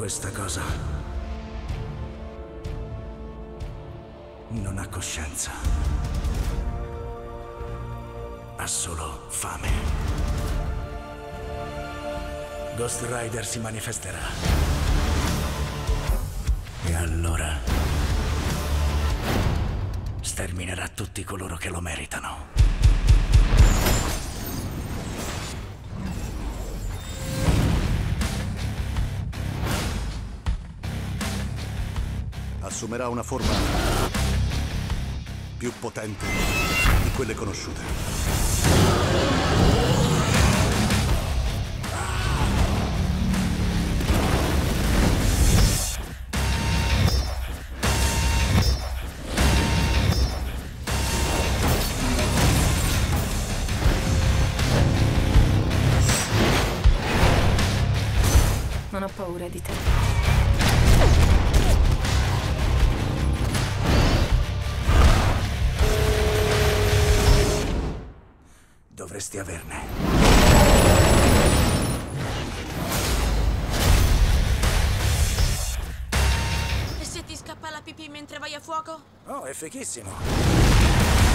Questa cosa non ha coscienza. Ha solo fame. Ghost Rider si manifesterà. E allora sterminerà tutti coloro che lo meritano. Assumerà una forma più potente di quelle conosciute. Non ho paura di te. Dovresti averne. E se ti scappa la pipì mentre vai a fuoco? Oh, è fighissimo.